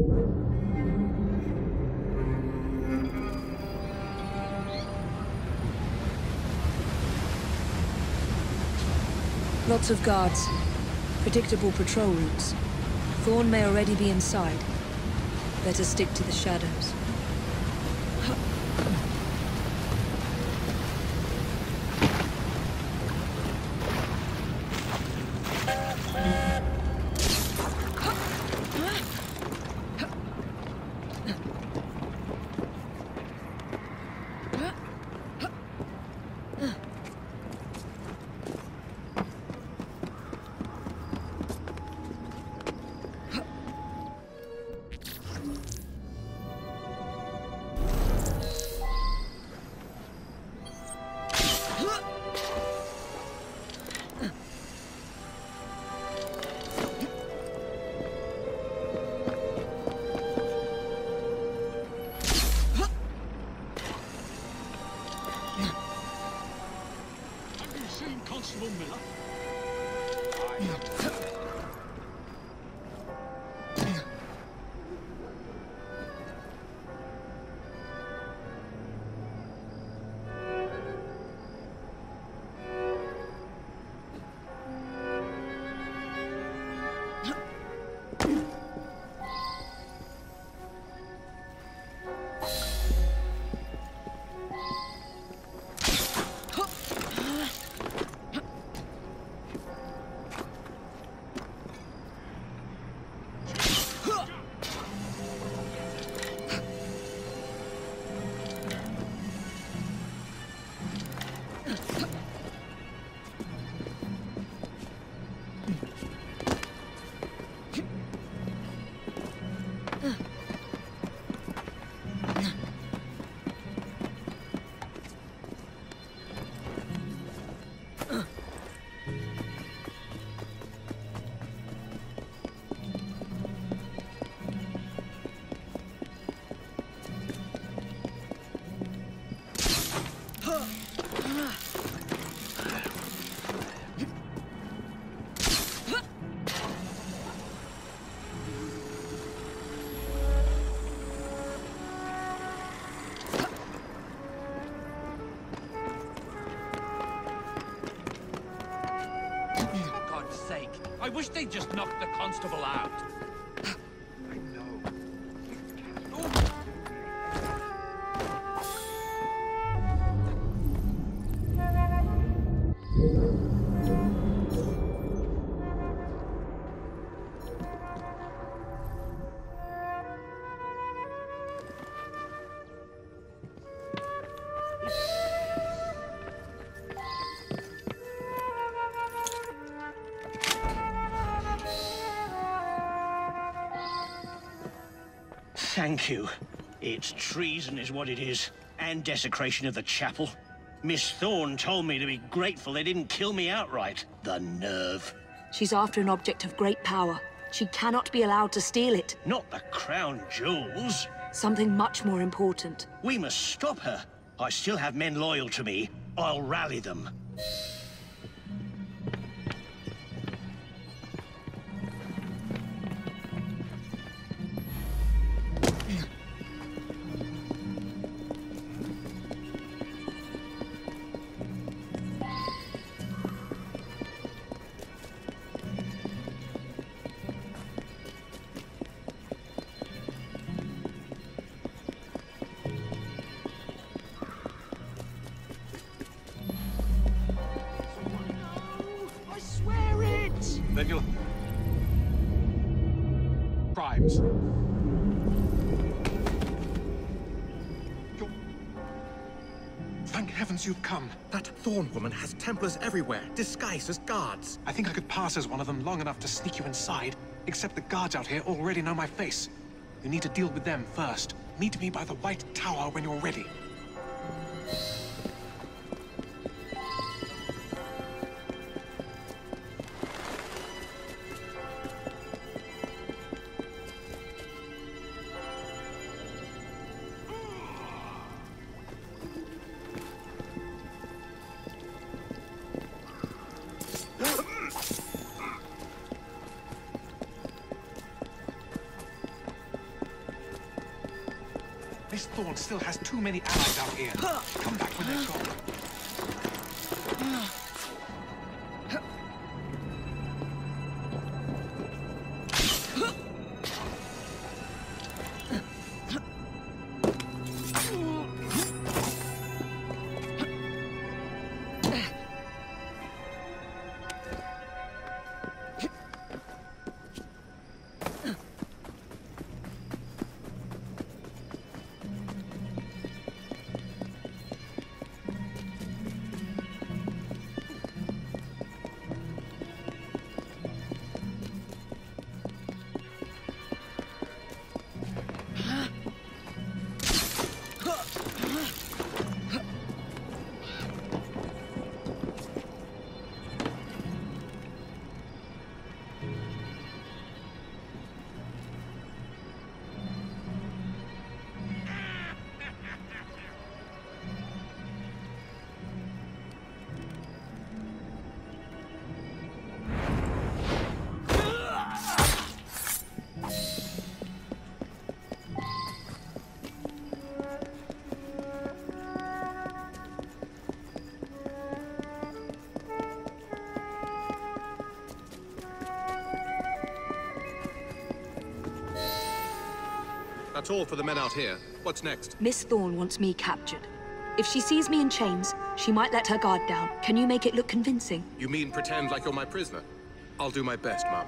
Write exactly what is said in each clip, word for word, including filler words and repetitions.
Lots of guards. Predictable patrol routes. Thorne may already be inside. Better stick to the shadows. Constable Miller? I wish they'd just knocked the constable out. I know. Thank you. It's treason is what it is, and desecration of the chapel. Miss Thorne told me to be grateful they didn't kill me outright. The nerve. She's after an object of great power. She cannot be allowed to steal it. Not the crown jewels. Something much more important. We must stop her. I still have men loyal to me. I'll rally them. Then you'll... Crimes. You're... Thank heavens you've come. That Thorne woman has Templars everywhere, disguised as guards. I think I could pass as one of them long enough to sneak you inside, except the guards out here already know my face. You need to deal with them first. Meet me by the White Tower when you're ready. Miss Thorne still has too many allies out here. Come back when they're gone. That's all for the men out here. What's next? Miss Thorne wants me captured. If she sees me in chains, she might let her guard down. Can you make it look convincing? You mean pretend like you're my prisoner? I'll do my best, Mum.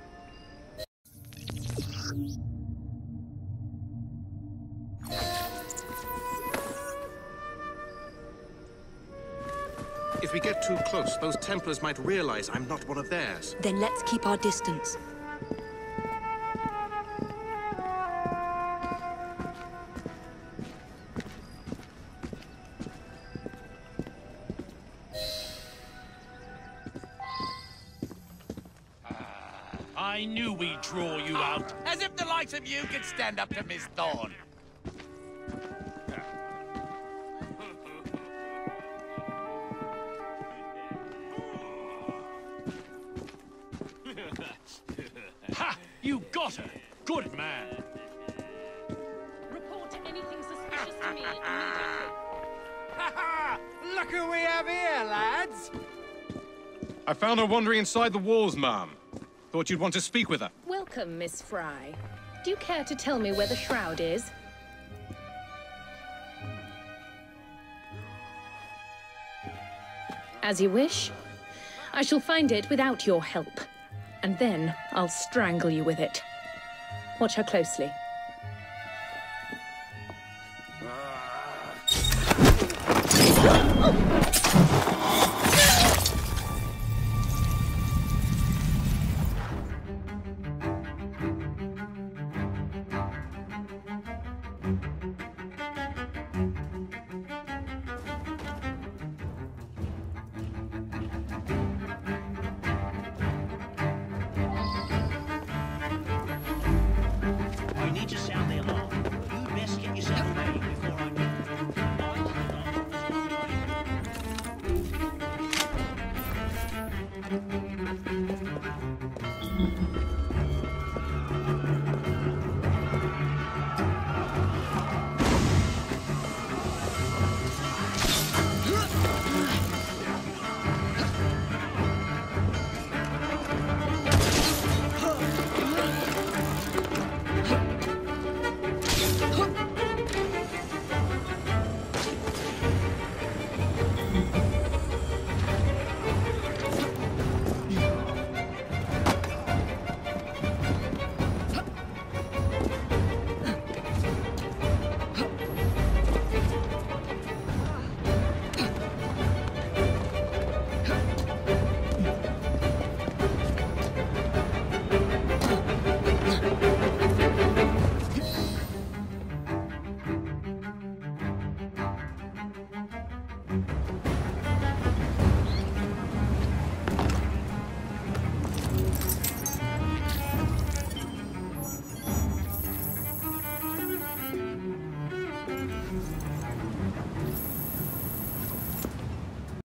If we get too close, those Templars might realize I'm not one of theirs. Then let's keep our distance. I knew we'd draw you out. As if the likes of you could stand up to Miss Thorne. Ha! You got her! Good man! Report anything suspicious to me immediately. Ha ha! Look who we have here, lads! I found her wandering inside the walls, Ma'am. Thought you'd want to speak with her. Welcome, Miss Fry. Do you care to tell me where the shroud is? As you wish. I shall find it without your help. And then I'll strangle you with it. Watch her closely. Oh.